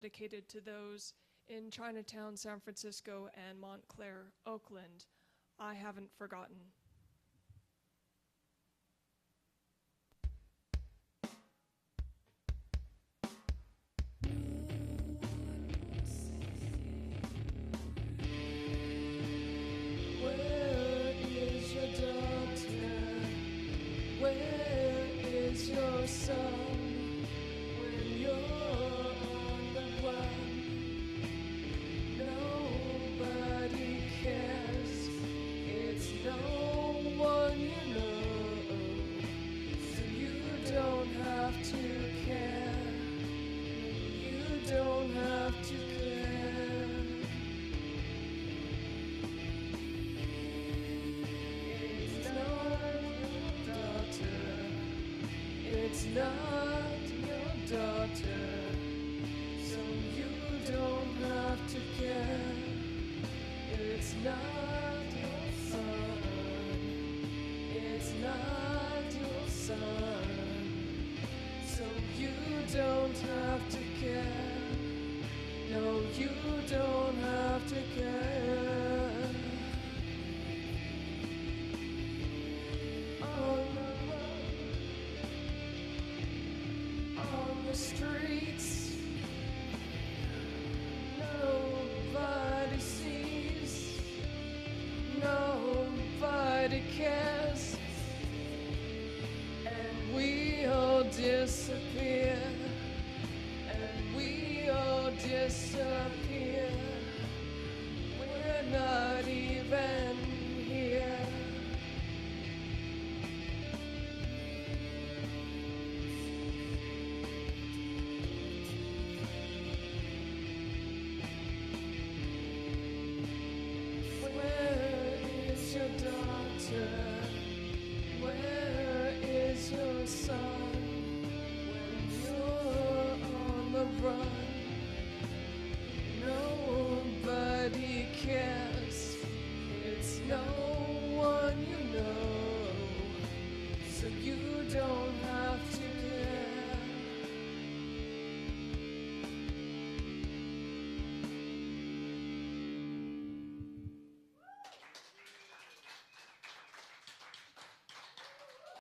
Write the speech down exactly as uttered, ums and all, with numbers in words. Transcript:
dedicated to those in Chinatown, San Francisco, and Montclair, Oakland. I haven't forgotten. Where is your daughter? Where is your son? When you're on the run, nobody cares. It's no one you know, so you don't have to care. You don't have to care. It's not your daughter. It's not your daughter, so you don't have to care. It's not your son. It's not your son, so you don't have to care. No, you don't have to care. On the road, on the street,